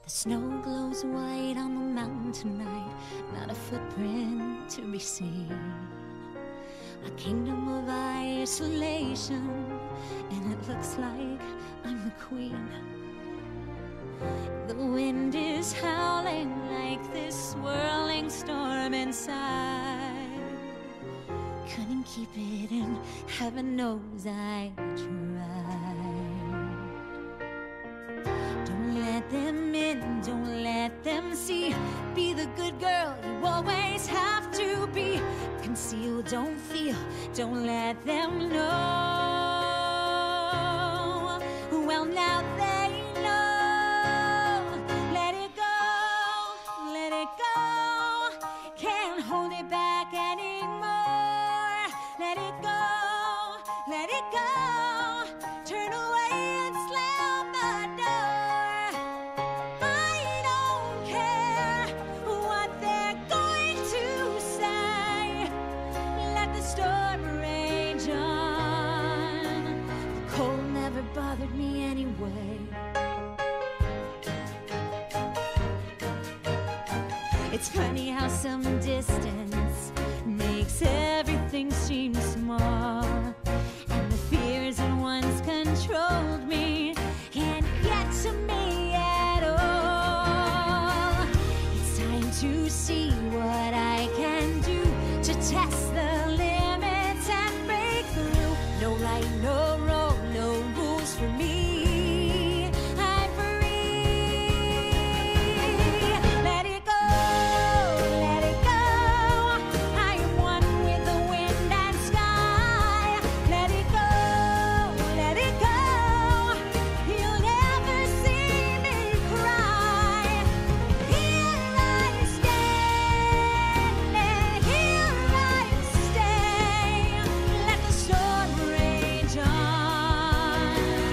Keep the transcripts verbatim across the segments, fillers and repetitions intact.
The snow glows white on the mountain tonight, not a footprint to be seen. A kingdom of isolation, and it looks like I'm the queen. The wind is howling like this swirling storm inside. Couldn't keep it in, heaven knows I tried. Don't let them in, don't let them see. Be the good girl you always have to be. Conceal, don't feel, don't let them know. Well, now they know. Let it go, let it go. Can't hold it back anymore. Let it go, let it go. Turn away and slam the door. I don't care what they're going to say. Let the storm rage on. The cold never bothered me anyway. It's funny how some distance makes everything seem small, and the fears that once controlled me can't get to me at all. It's time to see what I can do to test the limits and break through. No right, no wrong, no rules for me. I'm free. Let it go, let it go. I am one with the wind and sky. Let it go, let it go. You'll never see me cry. Here I stand, and here I stay. Let the storm rage on.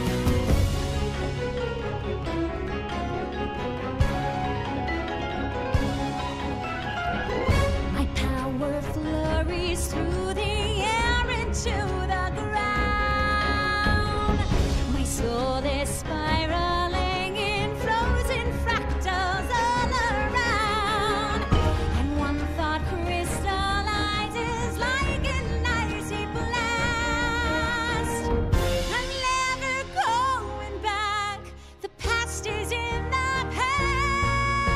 My power flurries through the air into the ground. My soul is spiraling in frozen fractals all around. And one thought crystallizes like an icy blast. I'm never going back. The past is in the past.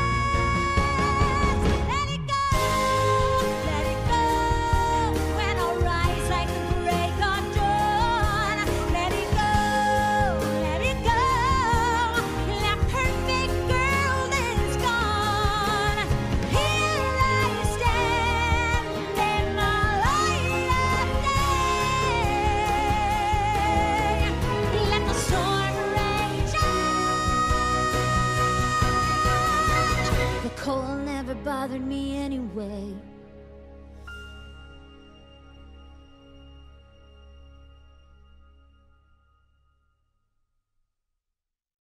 Let it go, let it go. When I'll rise like the break of dawn. Let it go, let it go. That perfect girl is gone. Here I stand in the light of day. Let the storm rage on. The cold never bothered me anyway.